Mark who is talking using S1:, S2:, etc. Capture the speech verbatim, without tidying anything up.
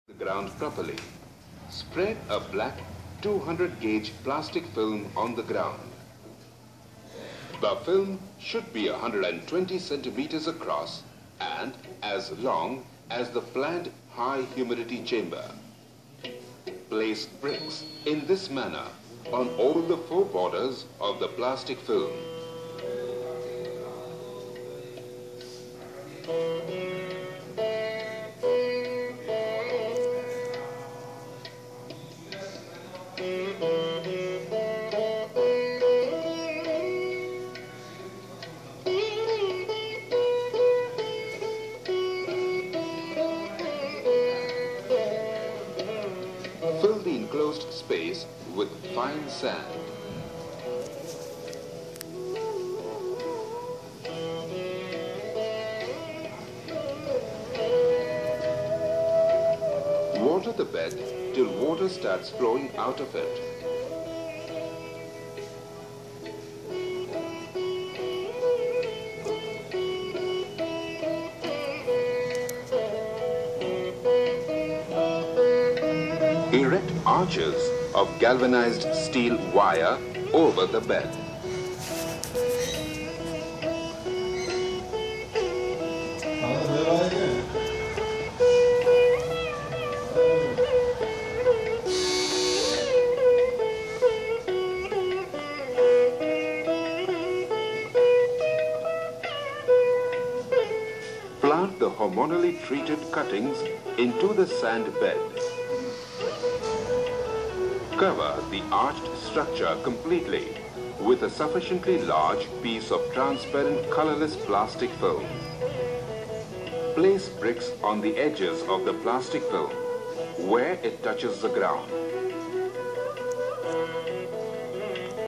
S1: the ground properly. Spread a black two hundred gauge plastic film on the ground. The film should be one hundred twenty centimeters across and as long as the planned high humidity chamber. Place bricks in this manner on all the four borders of the plastic film. Fill the enclosed space with fine sand. Water the bed till water starts flowing out of it. Erect arches of galvanized steel wire over the bed. Plant the hormonally treated cuttings into the sand bed. Cover the arched structure completely with a sufficiently large piece of transparent colorless plastic film. Place bricks on the edges of the plastic film where it touches the ground.